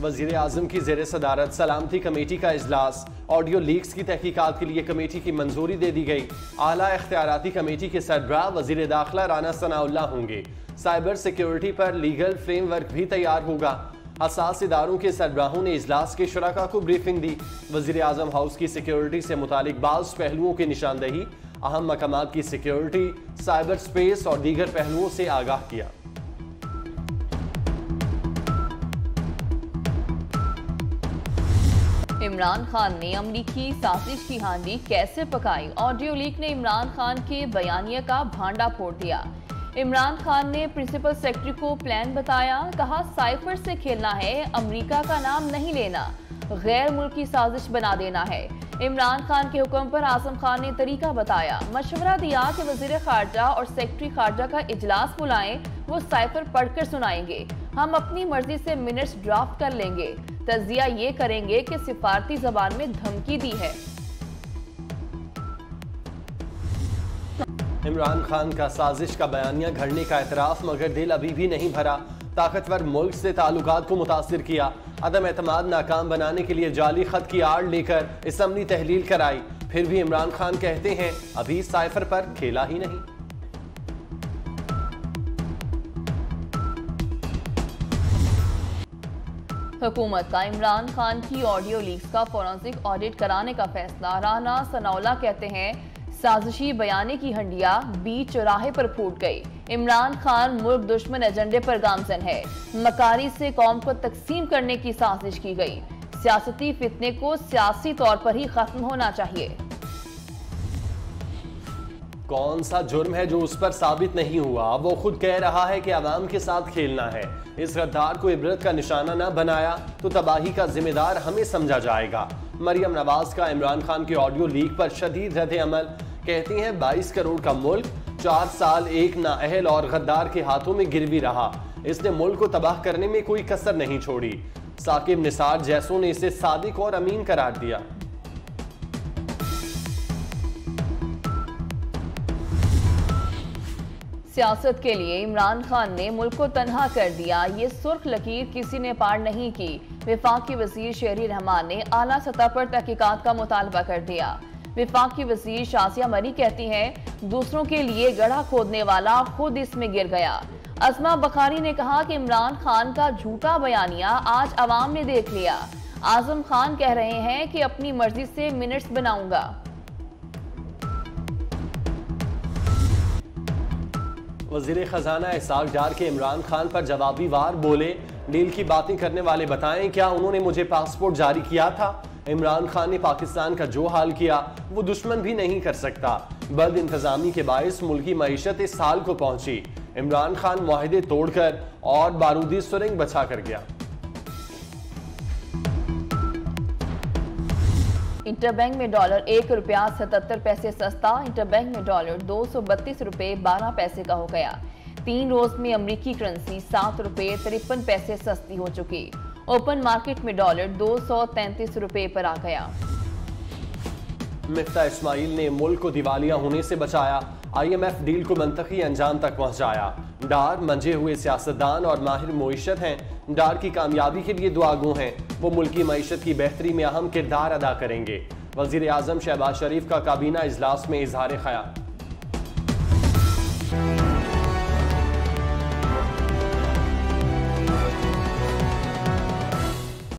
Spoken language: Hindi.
वज़ीर आज़म की ज़ेर सदारत सलामती कमेटी का इजलास। ऑडियो लीक्स की तहकीकात के लिए कमेटी की मंजूरी दे दी गई। आला इख्तियाराती कमेटी के सरबराह वज़ीर दाखिला राना सनाउल्लाह होंगे। साइबर सिक्योरिटी पर लीगल फ्रेमवर्क भी तैयार होगा। हसास इदारों के सरबराहों ने इजलास के शुरका को ब्रीफिंग दी। वज़ीर आज़म हाउस की सिक्योरिटी से मुतालिक बाज़ पहलुओं की निशानदही, अहम मकामात की सिक्योरिटी, साइबर स्पेस और दीगर पहलुओं से आगाह किया। इमरान खान ने अमरीकी साजिश की हांडी कैसे पकाई? ऑडियो लीक ने इमरान खान के बयानिए का भांडा फोड़ दिया। इमरान खान ने प्रिंसिपल सेक्रेटरी को प्लान बताया, कहा साइफर से खेलना है, अमेरिका का नाम नहीं लेना, गैर मुल्की साजिश बना देना है। इमरान खान के हुक्म पर आजम खान ने तरीका बताया, मशवरा दिया कि वजीर खारजा और सेक्रेटरी खारजा का इजलास बुलाएं, वो साइफर पढ़कर सुनाएंगे, हम अपनी मर्जी से मिनट्स ड्राफ्ट कर लेंगे, तजिया ये करेंगे कि सिफारती जबान में धमकी दी है। इमरान खान का साजिश का बयानिया घड़ने का एतराफ, मगर दिल अभी भी नहीं भरा। ताकतवर मुल्क से ताल्लुकात को मुतासिर किया। अदम एतमाद नाकाम बनाने के लिए जाली खत की आड़ लेकर असम्बली तहलील कराई। फिर भी इमरान खान कहते हैं अभी साइफर पर खेला ही नहीं। हुकूमत का इमरान खान की ऑडियो लीक्स का फोरेंसिक ऑडिट कराने का फैसला। राना सनाउल्लाह कहते हैं साजिशी बयाने की हंडिया बीच चौराहे पर फूट गई। इमरान खान मुल्क दुश्मन एजेंडे पर गामजन है। मकारी से कौम को तकसीम करने की साजिश की गई। सियासती फितने को सियासी तौर पर ही खत्म होना चाहिए। कौन सा जुर्म है जो उस पर साबित नहीं हुआ? वो खुद कह रहा है कि अवाम के साथ खेलना है। इस गद्दार को इबरत का निशाना न बनाया तो तबाही का जिम्मेदार हमें समझा जाएगा। मरियम नवाज का इमरान खान के ऑडियो लीक पर शदीद रद्द अमल। कहती हैं 22 करोड़ का मुल्क 4 साल एक नाअहल और गद्दार के हाथों में गिरवी रहा। इसने मुल्क को तबाह करने में कोई कसर नहीं छोड़ी। साकिब निसार जैसों ने इसे सादिक और अमीन करार दिया। सियासत के लिए इमरान खान ने मुल्क को तन्हा कर दिया, ये सुर्ख लकीर किसी ने पार नहीं की। विफाकी वजीर शहरी रहमान ने आला सतह पर तहकीकात का मुतालबा कर दिया। विफाकी वजीर शाजिया मरी कहती हैं दूसरों के लिए गड्ढा खोदने वाला खुद इसमें गिर गया। अजमा बखारी ने कहा कि इमरान खान का झूठा बयानिया आज अवाम ने देख लिया। आजम खान कह रहे हैं कि अपनी मर्जी से मिनट्स बनाऊंगा। वज़ीर खजाना इसाक डार के इमरान खान पर जवाबी वार बोले, डील की बातें करने वाले बताएं क्या उन्होंने मुझे पासपोर्ट जारी किया था? इमरान खान ने पाकिस्तान का जो हाल किया वो दुश्मन भी नहीं कर सकता। बद इंतजामी के बायस मुल्की मईशत इस हाल को पहुंची। इमरान खान मुआहदे तोड़कर और बारूदी सुरंग बचा कर गया। इंटरबैंक में डॉलर 1 रुपया 77 पैसे सस्ता। इंटरबैंक में डॉलर 232 रुपए 12 पैसे का हो गया। 3 रोज में अमरीकी करेंसी 7 रुपए 53 पैसे सस्ती हो चुकी। ओपन मार्केट में डॉलर 233 रुपए पर आ गया। मिफ्ता इस्माइल ने मुल्क को दिवालिया होने से बचाया। IMF डील को मंतकी अंजाम तक पहुंचाया। डार मंझे हुए सियासतदान और माहिर मुईशत हैं। डार की कामयाबी के लिए दुआगो हैं। वो मुल्की मईशत की बेहतरी में अहम किरदार अदा करेंगे। वज़ीर आज़म शहबाज शरीफ का काबीना इजलास में इजहार ख्याल।